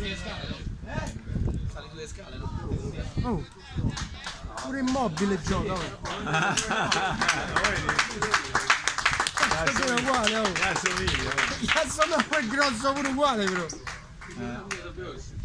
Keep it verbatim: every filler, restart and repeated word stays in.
sulle scale? Eh? Sali sulle scale, no? Oh, pure Immobile gioca. Oh. Cazzo è uguale, oh. Cazzo video. Cazzo no, è grosso pure uguale però. Eh.